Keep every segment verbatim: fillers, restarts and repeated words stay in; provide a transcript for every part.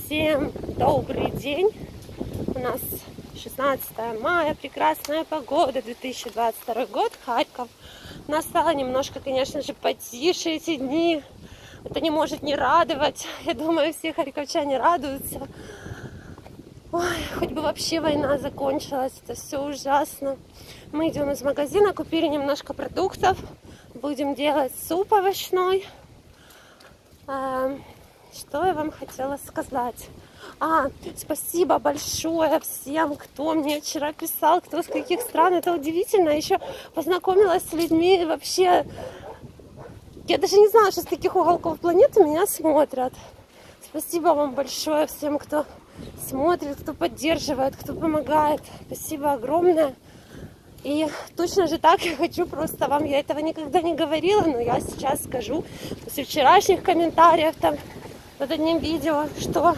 Всем добрый день! У нас шестнадцатое мая, прекрасная погода, две тысячи двадцать второй год, Харьков. У нас стало немножко, конечно же, потише эти дни. Это не может не радовать. Я думаю, все харьковчане радуются. Ой, хоть бы вообще война закончилась, это все ужасно. Мы идем из магазина, купили немножко продуктов. Будем делать суп овощной. Что я вам хотела сказать? А, спасибо большое всем, кто мне вчера писал, кто с каких стран. Это удивительно. Еще познакомилась с людьми вообще. Я даже не знала, что с каких уголков планеты меня смотрят. Спасибо вам большое всем, кто смотрит, кто поддерживает, кто помогает. Спасибо огромное. И точно же так я хочу просто вам, я этого никогда не говорила, но я сейчас скажу после вчерашних комментариев там под одним видео, что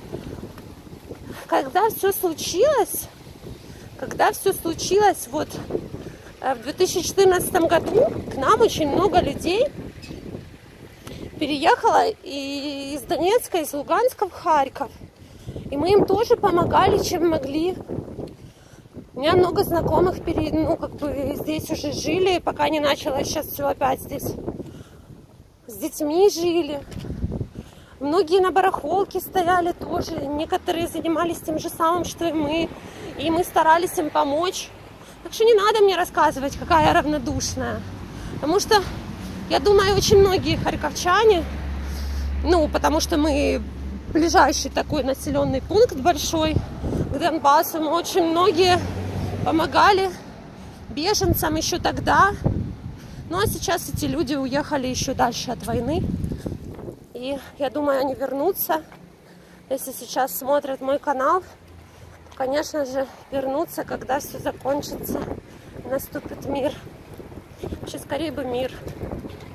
когда все случилось, когда все случилось вот в две тысячи четырнадцатом году, к нам очень много людей переехало и из Донецка, из Луганска в Харьков. И мы им тоже помогали, чем могли. У меня много знакомых, перед, ну, как бы здесь уже жили, пока не началось сейчас все опять здесь. С детьми жили. Многие на барахолке стояли тоже. Некоторые занимались тем же самым, что и мы. И мы старались им помочь. Так что не надо мне рассказывать, какая я равнодушная. Потому что, я думаю, очень многие харьковчане, ну, потому что мы ближайший такой населенный пункт большой к Донбассу, мы очень многие помогали беженцам еще тогда. Ну а сейчас эти люди уехали еще дальше от войны. И я думаю, они вернутся. Если сейчас смотрят мой канал, то, конечно же, вернутся, когда все закончится. Наступит мир. Вообще, скорее бы мир.